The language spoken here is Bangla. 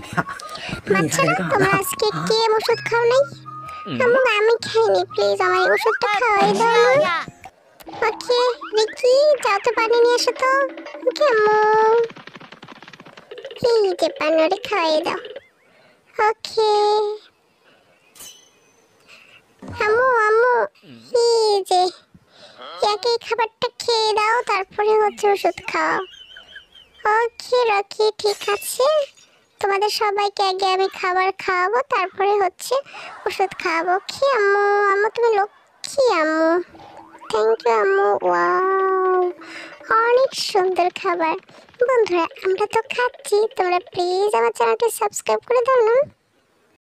বাচ্চারা তোমরা আজকে কে ওষুধ খাও নাই? আম্মু আমি খাইনি, প্লিজ আমার ওষুধটা খাওয়াই দাও না। ওকে রিকি যাও তো পানি নিয়ে এসো তো। ওকে আম্মু, এই যে পানি ওরে খাওয়াই দাও। ওকে আম্মু আম্মু, এই যে একে খাবারটা খেয়ে দাও, তারপরে হচ্ছে ওষুধ খাও। ওকে রকি ঠিক আছে, তোমাদের সবাইকে আগে আমি খাবার খাওয়াবো, তারপরে হচ্ছে ওষুধ খাওয়াবো। কি আম্মু, আম্মু তুমি লক্ষ্মী আম্মু। থ্যাংক ইউ আম্মু। ওয়াও অনেক সুন্দর খাবার। বন্ধুরা আমরা তো খাচ্ছি, তোমরা প্লিজ আমার চ্যানেলটা সাবস্ক্রাইব করে দাও না।